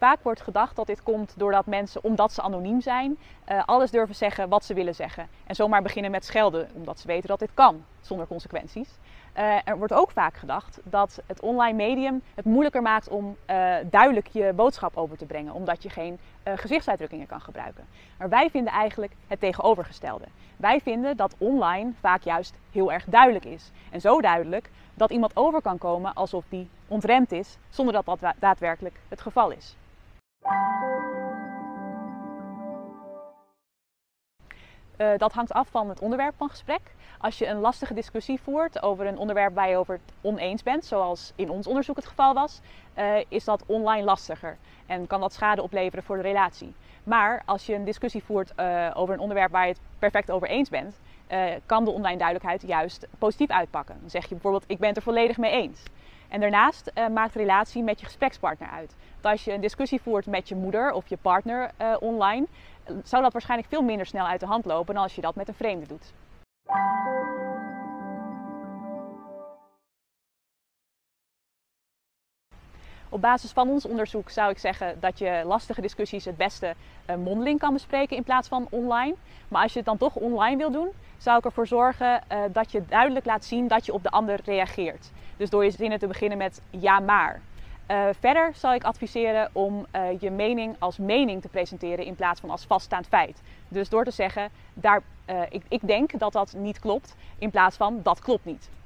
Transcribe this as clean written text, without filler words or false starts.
Vaak wordt gedacht dat dit komt doordat mensen, omdat ze anoniem zijn, alles durven zeggen wat ze willen zeggen. En zomaar beginnen met schelden, omdat ze weten dat dit kan, zonder consequenties. Er wordt ook vaak gedacht dat het online medium het moeilijker maakt om duidelijk je boodschap over te brengen, omdat je geen gezichtsuitdrukkingen kan gebruiken. Maar wij vinden eigenlijk het tegenovergestelde. Wij vinden dat online vaak juist heel erg duidelijk is. En zo duidelijk dat iemand over kan komen alsof die ontremd is, zonder dat dat daadwerkelijk het geval is. Dat hangt af van het onderwerp van gesprek. Als je een lastige discussie voert over een onderwerp waar je over het oneens bent, zoals in ons onderzoek het geval was, is dat online lastiger en kan dat schade opleveren voor de relatie. Maar als je een discussie voert over een onderwerp waar je het perfect over eens bent, kan de online duidelijkheid juist positief uitpakken. Dan zeg je bijvoorbeeld, ik ben het er volledig mee eens. En daarnaast maakt de relatie met je gesprekspartner uit. Want als je een discussie voert met je moeder of je partner online, zou dat waarschijnlijk veel minder snel uit de hand lopen dan als je dat met een vreemde doet. Op basis van ons onderzoek zou ik zeggen dat je lastige discussies het beste mondeling kan bespreken in plaats van online. Maar als je het dan toch online wil doen, zou ik ervoor zorgen dat je duidelijk laat zien dat je op de ander reageert. Dus door je zinnen te beginnen met ja maar. Verder zal ik adviseren om je mening als mening te presenteren in plaats van als vaststaand feit. Dus door te zeggen, ik denk dat dat niet klopt, in plaats van dat klopt niet.